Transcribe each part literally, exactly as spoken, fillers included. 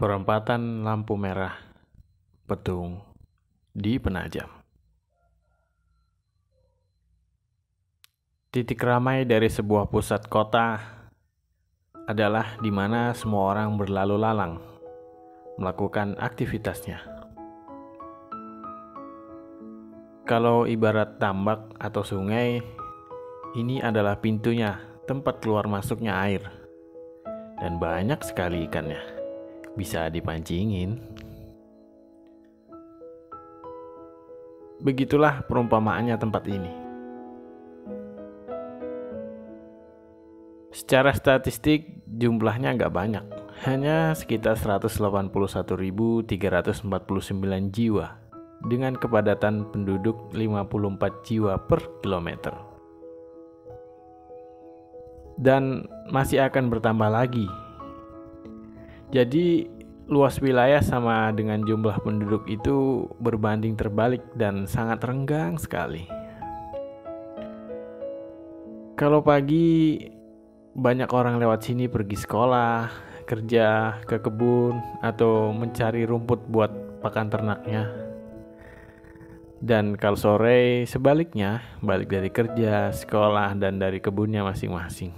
Perempatan lampu merah Petung di Penajam. Titik ramai dari sebuah pusat kota adalah di mana semua orang berlalu lalang melakukan aktivitasnya. Kalau ibarat tambak atau sungai, ini adalah pintunya, tempat keluar masuknya air. Dan banyak sekali ikannya, bisa dipancingin. Begitulah perumpamaannya tempat ini. Secara statistik jumlahnya nggak banyak, hanya sekitar seratus delapan puluh satu ribu tiga ratus empat puluh sembilan jiwa dengan kepadatan penduduk lima puluh empat jiwa per kilometer. Dan masih akan bertambah lagi. Jadi luas wilayah sama dengan jumlah penduduk itu berbanding terbalik dan sangat renggang sekali. Kalau pagi banyak orang lewat sini pergi sekolah, kerja, ke kebun, atau mencari rumput buat pakan ternaknya. Dan kalau sore sebaliknya, balik dari kerja, sekolah, dan dari kebunnya masing-masing.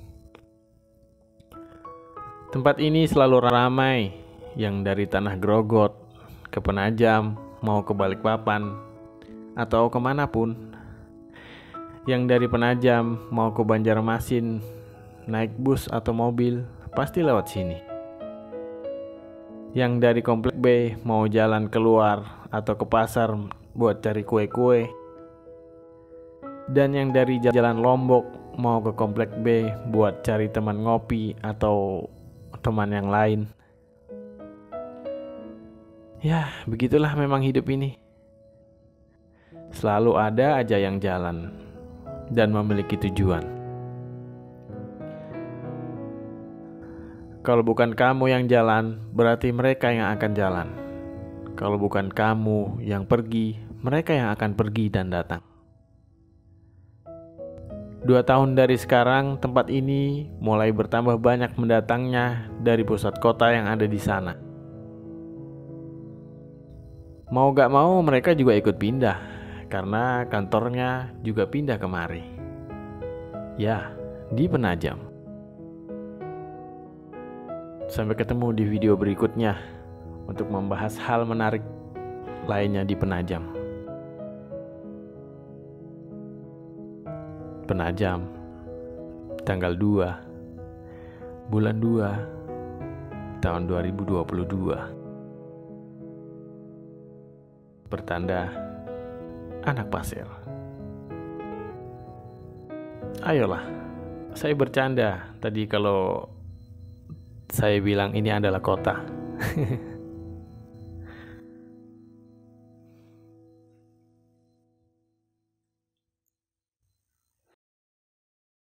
Tempat ini selalu ramai, yang dari Tanah Grogot ke Penajam, mau ke Balikpapan, atau kemanapun. Yang dari Penajam mau ke Banjarmasin, naik bus atau mobil, pasti lewat sini. Yang dari Komplek B mau jalan keluar atau ke pasar buat cari kue-kue. Dan yang dari Jalan Lombok mau ke Komplek B buat cari teman ngopi atau teman yang lain. Ya, begitulah memang hidup ini. Selalu ada aja yang jalan dan memiliki tujuan. Kalau bukan kamu yang jalan, berarti mereka yang akan jalan. Kalau bukan kamu yang pergi, mereka yang akan pergi dan datang. Dua tahun dari sekarang, tempat ini mulai bertambah banyak mendatangnya dari pusat kota yang ada di sana. Mau gak mau mereka juga ikut pindah, karena kantornya juga pindah kemari. Ya, di Penajam. Sampai ketemu di video berikutnya untuk membahas hal menarik lainnya di Penajam. Penajam, tanggal dua, bulan dua, tahun dua ribu dua puluh dua. Pertanda anak pasir. Ayolah, saya bercanda tadi kalau saya bilang ini adalah kota.